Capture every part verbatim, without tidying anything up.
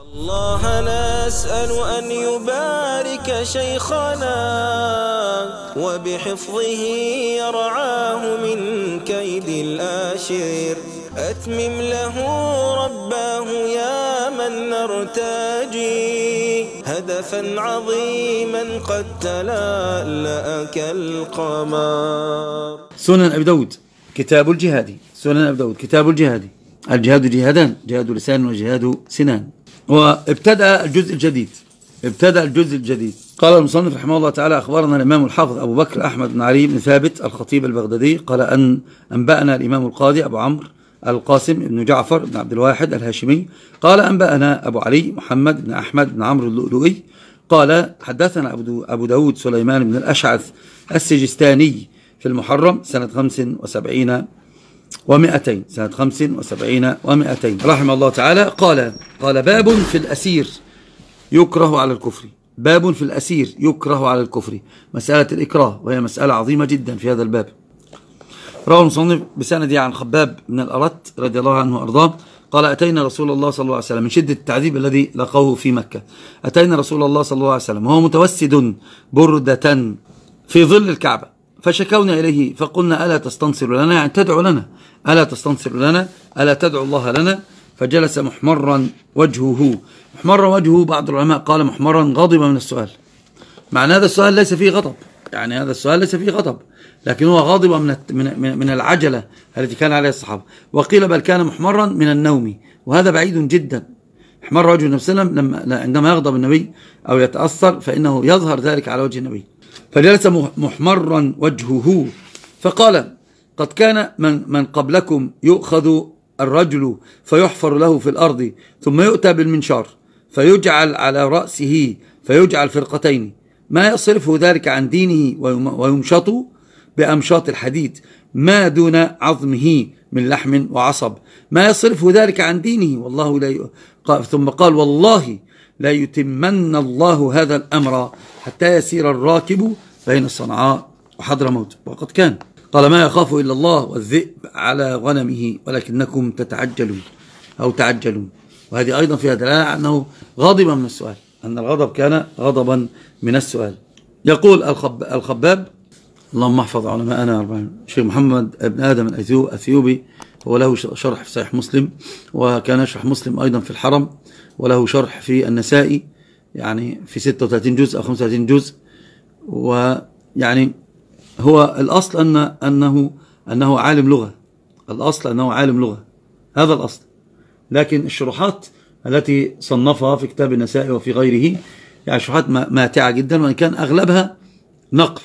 الله نسأل أن يبارك شيخنا وبحفظه يرعاه من كيد الآشر. أتمم له رباه يا من نرتجي هدفا عظيما قد تلألأ كالقمر. سنن أبي داود كتاب الجهاد. سنن أبي داود كتاب الجهاد. الجهاد جهادان، جهاد لسان وجهاد سنان. وابتدأ الجزء الجديد ابتدأ الجزء الجديد قال المصنف رحمه الله تعالى: أخبرنا الإمام الحافظ أبو بكر أحمد بن علي بن ثابت الخطيب البغدادي قال أن أنبأنا الإمام القاضي أبو عمرو القاسم بن جعفر بن عبد الواحد الهاشمي قال أنبأنا أبو علي محمد بن أحمد بن عمرو اللؤلؤي قال حدثنا أبو داود سليمان بن الأشعث السجستاني في المحرم سنة خمس وسبعين ومئتين سنة خمس وسبعين ومئتين رحمه الله تعالى قال قال باب في الأسير يكره على الكفر. باب في الأسير يكره على الكفر، مسألة الإكراه، وهي مسألة عظيمة جدا في هذا الباب. رواه المصنف بسنده عن خباب بن الأرت رضي الله عنه وأرضاه قال: أتينا رسول الله صلى الله عليه وسلم، من شدة التعذيب الذي لقوه في مكة، أتينا رسول الله صلى الله عليه وسلم وهو متوسد بردة في ظل الكعبة، فشكونا إليه فقلنا: ألا تستنصر لنا؟ يعني تدعو لنا، ألا تستنصر لنا؟ ألا تدعو الله لنا؟ فجلس محمرا وجهه. محمر وجهه بعض العلماء قال محمرا غضب من السؤال، معنى هذا السؤال ليس فيه غضب، يعني هذا السؤال ليس فيه غضب، لكن هو غاضب من من العجلة التي كان عليها الصحابة. وقيل بل كان محمرا من النوم، وهذا بعيد جدا. احمر وجه النبي صلى الله عليه وسلم لما عندما يغضب النبي أو يتأثر فإنه يظهر ذلك على وجه النبي. فجلس محمرا وجهه فقال: قد كان من, من قبلكم يؤخذ الرجل فيحفر له في الأرض ثم يؤتى بالمنشار فيجعل على رأسه فيجعل فرقتين، ما يصرفه ذلك عن دينه ويمشط بأمشاط الحديد ما دون عظمه من لحم وعصب، ما يصرفه ذلك عن دينه والله لا ي... ثم قال: والله لا يتمن الله هذا الأمر حتى يسير الراكب بين صنعاء وحضرموت. وقد كان قال: ما يخاف إلا الله والذئب على غنمه ولكنكم تتعجلون أو تعجلون. وهذه أيضا فيها دلالة أنه غضب من السؤال، أن الغضب كان غضبا من السؤال. يقول الخب... الخباب اللهم احفظ علماءنا أربعين شيخ محمد بن آدم الأثيوبي، هو له شرح في صحيح مسلم، وكان يشرح مسلم أيضا في الحرم، وله شرح في النسائي يعني في ستة وثلاثين جزء أو خمسة وثلاثين جزء. ويعني هو الأصل أن أنه أنه عالم لغة، الأصل أنه عالم لغة، هذا الأصل. لكن الشروحات التي صنفها في كتاب النسائي وفي غيره يعني شروحات ماتعة جدا، وإن كان أغلبها نقل،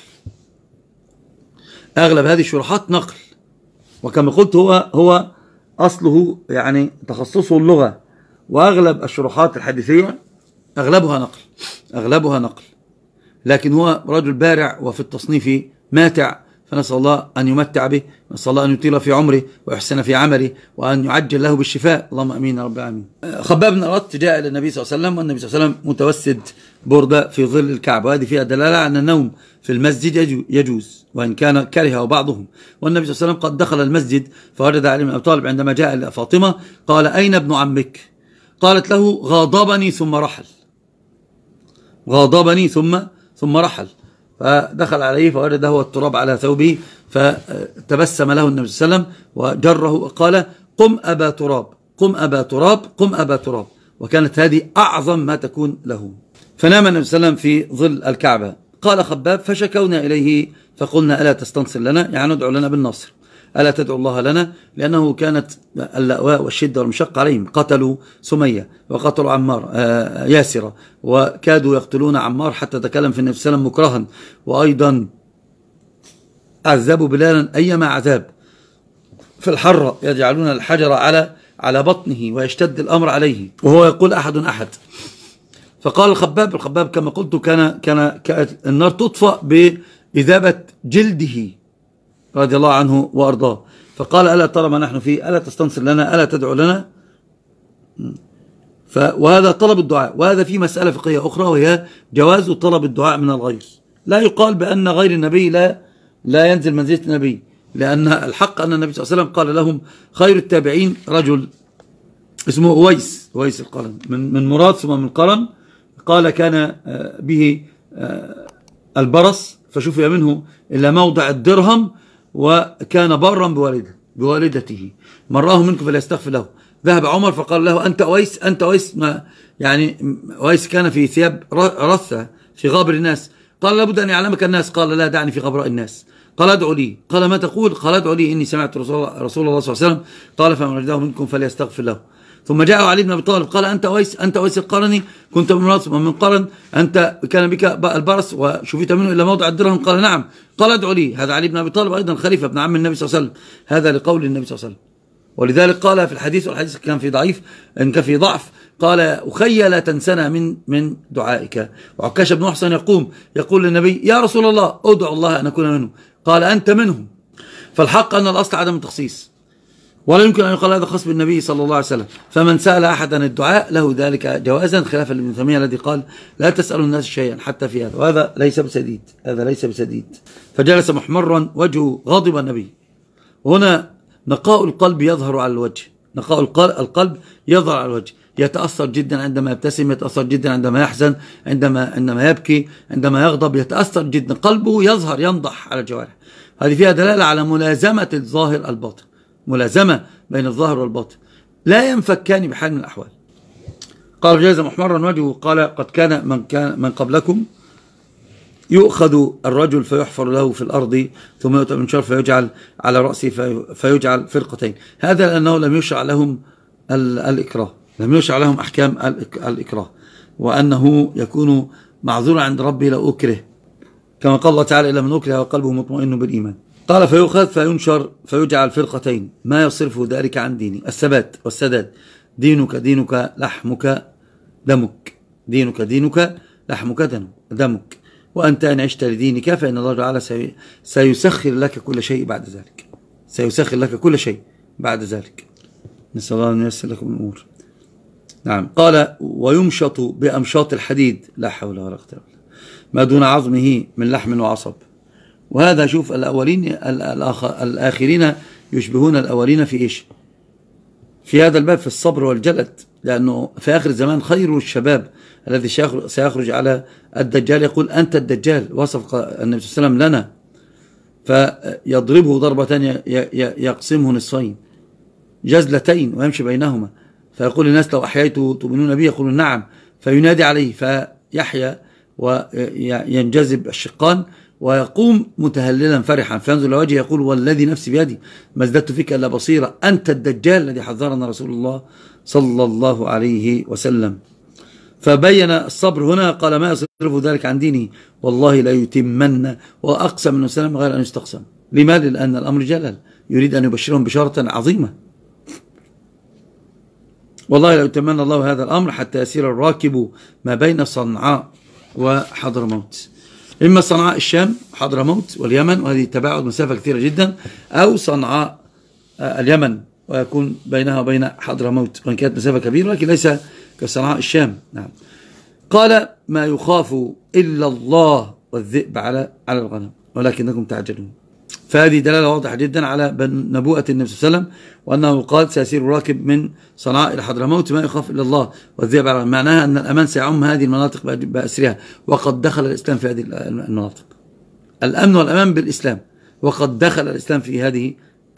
أغلب هذه الشروحات نقل. وكما قلت هو هو أصله يعني تخصصه اللغة، وأغلب الشروحات الحديثية أغلبها نقل، أغلبها نقل. لكن هو رجل بارع وفي التصنيف ماتع، فنسأل الله أن يمتع به، نسأل الله أن يطيل في عمره ويحسن في عمله وأن يعجل له بالشفاء، اللهم أمين يا رب العالمين. خباب بن الأرت جاء إلى النبي صلى الله عليه وسلم والنبي صلى الله عليه وسلم متوسد بردة في ظل الكعبة، وهذه فيها دلالة على أن النوم في المسجد يجوز وإن كان كره بعضهم. والنبي صلى الله عليه وسلم قد دخل المسجد فوجد علي بن أبي طالب عندما جاء إلى فاطمة قال: أين ابن عمك؟ قالت له: غاضبني ثم رحل، غاضبني ثم ثم رحل. فدخل عليه فوجده التراب على ثوبه، فتبسم له النبي صلى الله عليه وسلم وجره وقال: قم أبا تراب، قم أبا تراب، قم أبا تراب. وكانت هذه أعظم ما تكون له. فنام النبي صلى الله عليه وسلم في ظل الكعبة. قال خباب: فشكونا إليه فقلنا: ألا تستنصر لنا؟ يعني ندعو لنا بالنصر، ألا تدعو الله لنا؟ لأنه كانت اللأواء والشدة والمشقة عليهم، قتلوا سمية وقتلوا عمار آه ياسرة، وكادوا يقتلون عمار حتى تكلم في النبي صلى الله عليه وسلم مكرها، وأيضا عذبوا بلالا أيما عذاب في الحرة، يجعلون الحجر على على بطنه ويشتد الأمر عليه وهو يقول أحد أحد. فقال الخباب، الخباب كما قلت كان كان كانت النار تطفأ بإذابة جلده رضي الله عنه وأرضاه. فقال: ألا ترى ما نحن فيه؟ ألا تستنصر لنا؟ ألا تدعو لنا؟ وهذا طلب الدعاء، وهذا في مسألة فقهية أخرى وهي جواز طلب الدعاء من الغير. لا يقال بأن غير النبي لا لا ينزل منزلة النبي، لأن الحق أن النبي صلى الله عليه وسلم قال لهم: خير التابعين رجل اسمه أويس أويس القرن، من من مراد ثم من قرن. قال كان به البرص فشفي منه إلا موضع الدرهم، وكان برا بوالده بوالدته. من راه منكم فليستغفر له. ذهب عمر فقال له أنت أويس أنت أويس، ما يعني أويس كان في ثياب رثة في غابر الناس. قال لابد أن يعلمك الناس. قال لا، دعني في غبراء الناس. قال ادعوا لي. قال ما تقول؟ قال ادعوا لي إني سمعت رسول, رسول الله صلى الله عليه وسلم قال فمن وجده منكم فليستغفر له. ثم جاء علي بن أبي طالب قال أنت أويس أنت أويس القرني، كنت من راس من قرن، أنت كان بك البرص وشفيت منه إلا موضع الدرهم. قال نعم. قال ادعوا لي. هذا علي بن أبي طالب أيضا خليفة ابن عم النبي صلى الله عليه وسلم، هذا لقول النبي صلى الله عليه وسلم. ولذلك قال في الحديث، والحديث كان في ضعيف إن كان في ضعف، قال أخي لا تنسنا من من دعائك. وعكاش بن محصن يقوم يقول للنبي يا رسول الله ادعو الله أن أكون منهم. قال أنت منهم. فالحق أن الأصل عدم التخصيص، ولا يمكن أن يقال هذا خاص بالنبي صلى الله عليه وسلم. فمن سأل أحد عن الدعاء له ذلك جوازا، خلافا لابن تيمية الذي قال لا تسأل الناس شيئا حتى في هذا، وهذا ليس بسديد، هذا ليس بسديد. فجلس محمرا وجهه غاضب النبي. هنا نقاء القلب يظهر على الوجه، نقاء القلب يظهر على الوجه، يتأثر جدا عندما يبتسم، يتأثر جدا عندما يحزن، عندما عندما يبكي، عندما يغضب، يتأثر جدا، قلبه يظهر ينضح على الجوارح. هذه فيها دلالة على ملازمة الظاهر الباطن، ملازمة بين الظاهر والباطن، لا ينفكان بحال من الأحوال. قال جاز محمرا وجهه. قال قد كان من كان من قبلكم يؤخذ الرجل فيحفر له في الأرض ثم يؤتى بمنشار فيجعل على رأسه فيجعل فرقتين. هذا لأنه لم يشرع لهم الإكراه، لم يشرع لهم أحكام الإكراه، وأنه يكون معذورا عند ربه لو أكره، كما قال الله تعالى إلا من أكره وقلبه مطمئن بالإيمان. قال فيؤخذ فينشر فيجعل فرقتين ما يصرفه ذلك عن ديني، الثبات والسداد. دينك دينك لحمك دمك، دينك دينك لحمك دمك، وأنت إن عشت لدينك فإن الله تعالى سيسخر لك كل شيء بعد ذلك، سيسخر لك كل شيء بعد ذلك. نسأل الله أن ييسر لكم الأمور. نعم. قال ويمشط بأمشاط الحديد، لا حول ولا قوة إلا بالله، ما دون عظمه من لحم وعصب. وهذا شوف الأولين الآخرين يشبهون الأولين في إيش؟ في هذا الباب في الصبر والجلد، لأنه في آخر الزمان خير الشباب الذي سيخرج على الدجال يقول أنت الدجال، وصف النبي صلى الله عليه وسلم لنا، فيضربه ضربة يقسمه نصفين جزلتين ويمشي بينهما، فيقول الناس لو أحييته تؤمنون به؟ يقولون نعم، فينادي عليه فيحيى وينجذب الشقان ويقوم متهللا فرحا، فينزل إلى وجهه يقول والذي نفسي بيدي ما ازددت فيك إلا بصيرة، أنت الدجال الذي حذرنا رسول الله صلى الله عليه وسلم. فبين الصبر هنا، قال ما يصرف ذلك عن ديني والله لا يتمن، وأقسم من وسلم غير أن يستقسم. لماذا؟ لأن الأمر جلل، يريد أن يبشرهم بشارة عظيمة. والله لا يتمنى الله هذا الأمر حتى يسير الراكب ما بين صنعاء وحضرموت، إما صنعاء الشام حضرموت واليمن، وهذه تباعد مسافة كثيرة جدا، أو صنعاء اليمن ويكون بينها وبين حضرموت، وإن كانت مسافة كبيرة لكن ليس كصنعاء الشام. نعم. قال ما يخاف إلا الله والذئب على على الغنم ولكنكم تعجلون. فهذه دلالة واضحة جدا على نبوءة النبي صلى الله عليه وسلم، وأنه قال سيسير الراكب من صنعاء إلى حضرموت ما يخاف إلا الله والذئب على الغنم، معناها أن الأمان سيعم هذه المناطق بأسرها، وقد دخل الإسلام في هذه المناطق، الأمن والأمان بالإسلام، وقد دخل الإسلام في هذه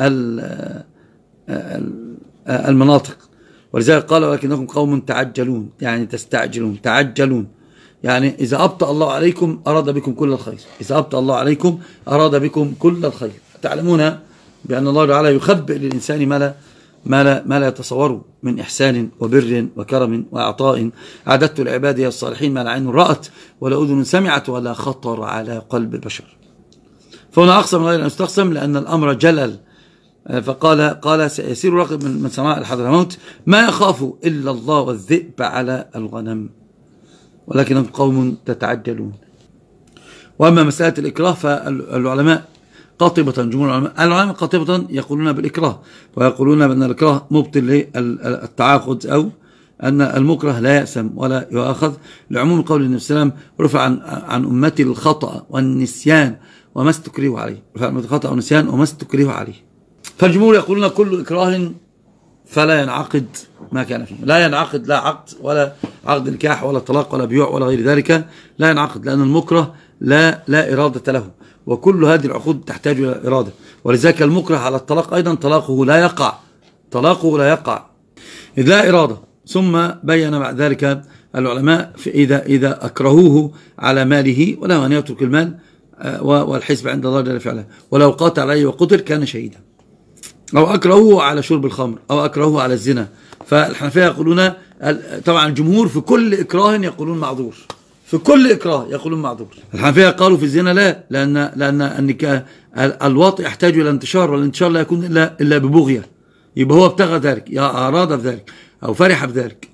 المناطق. ولذلك قال ولكنكم قوم تعجلون، يعني تستعجلون، تعجلون، يعني إذا أبطأ الله عليكم أراد بكم كل الخير، إذا أبطأ الله عليكم أراد بكم كل الخير. تعلمون بأن الله تعالى يخبئ للإنسان ما لا, ما لا, ما لا يتصوره من إحسان وبر وكرم وإعطاء، أعددت لعبادي الصالحين ما لا عين رأت ولا أذن سمعت ولا خطر على قلب البشر. فهنا أقسم غير أن يستقسم لأن الأمر جلل. فقال قال سيسير راكب من صنعاء الحضرموت ما يخاف إلا الله والذئب على الغنم ولكنهم قوم تتعجلون. وأما مسألة الإكراه فالعلماء قاطبة، جمهور العلماء العلماء قاطبة يقولون بالإكراه، ويقولون بأن الإكراه مبطل للتعاقد، أو أن المكره لا يأثم ولا يؤاخذ، لعموم قول النبي صلى الله عليه وسلم رفع عن, عن أمتي الخطأ والنسيان وما استكرهوا عليه، رفع عن أمتي الخطأ والنسيان وما استكرهوا عليه. فالجمهور يقولون كل إكراه فلا ينعقد ما كان فيه. لا ينعقد لا عقد ولا عقد نكاح ولا طلاق ولا بيوع ولا غير ذلك، لا ينعقد، لأن المكره لا لا إرادة له، وكل هذه العقود تحتاج إلى إرادة. ولذلك المكره على الطلاق أيضا طلاقه لا يقع، طلاقه لا يقع إذ لا إرادة. ثم بين بعد ذلك العلماء في إذا إذا أكرهوه على ماله وله أن يترك المال والحسب عند الله جل وعلا، ولو قاتل عليه وقتل كان شهيدا. أو أكرهوه على شرب الخمر، أو أكرهوه على الزنا. فالحنفية يقولون، طبعا الجمهور في كل إكراه يقولون معذور، في كل إكراه يقولون معذور. الحنفية قالوا في الزنا لا، لأن لأن النكاح الواطئ يحتاج إلى انتشار، والانتشار لا يكون إلا إلا ببغية، يبقى هو ابتغى ذلك، يا أراد بذلك أو فرح بذلك،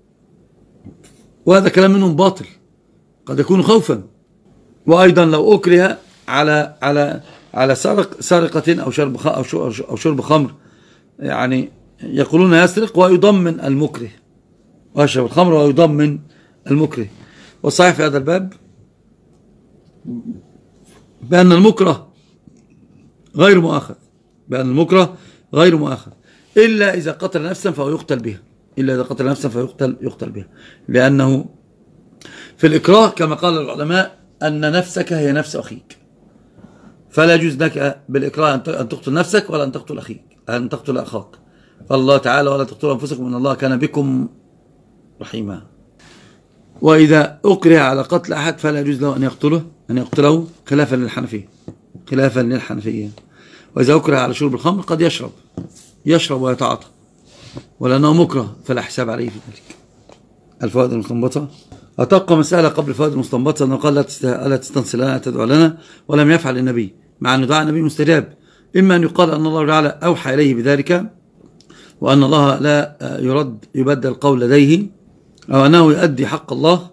وهذا كلام منهم باطل، قد يكون خوفا. وأيضا لو أكره على على على سرق سرقة أو شرب أو أو شرب خمر، يعني يقولون يسرق ويضمن المكره، ويشرب الخمر ويضمن المكره. والصحيح في هذا الباب بأن المكره غير مؤاخذ، بأن المكره غير مؤاخذ إلا إذا قتل نفسا فهو يقتل بها، إلا إذا قتل نفسا فهو يقتل يقتل بها، لأنه في الإكراه كما قال العلماء أن نفسك هي نفس أخيك، فلا يجوز لك بالإكراه أن تقتل نفسك ولا أن تقتل أخيك، أن تقتل أخاك. فالله تعالى ولا تقتلوا أنفسكم إن الله كان بكم رحيما. وإذا أكره على قتل أحد فلا يجوز له أن يقتله أن يقتله خلافا للحنفية، خلافا للحنفية. وإذا أكره على شرب الخمر قد يشرب يشرب ويتعاطى، ولأنه مكره فلا حساب عليه في ذلك. الفوائد المستنبطة. أتبقى مسألة قبل الفوائد المستنبطة، أنه قال لا تستنصر لنا تدعو لنا، ولم يفعل النبي، مع أن دعاء النبي مستجاب. إما أن يقال أن الله تعالى أوحى إليه بذلك، وأن الله لا يرد يبدل قول لديه، أو أنه يؤدي حق الله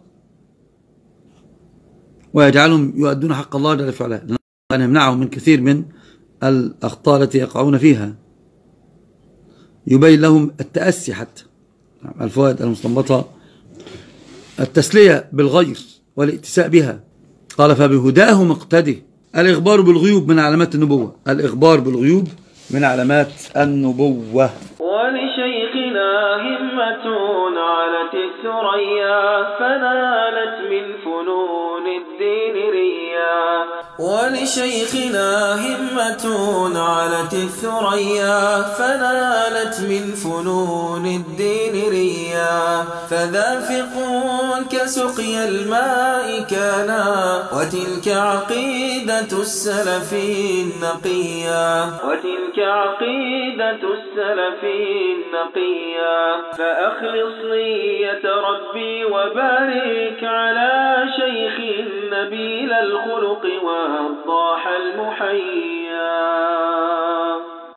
ويجعلهم يؤدون حق الله جل وعلا، أن يمنعهم من كثير من الأخطاء التي يقعون فيها، يبين لهم التأسي حتى. الفوائد المستنبطة. التسلية بالغير والائتساء بها. قال فبهداه مقتدي. الإخبار بالغيوب من علامات النبوة، الإخبار بالغيوب من علامات النبوة. ولشيخنا همة علت الثريا فنالت من فنون الدين ريا. ولشيخنا همة علت الثريا فنالت من فنون الدين ريا. فذا فقه كسقي الماء كانا وتلك عقيدة السلف النقيا. وتلك عقيدة السلف النقيا. فأخلص نية ربي وبارك على شيخ نبيل الخلق والضاح المحيي.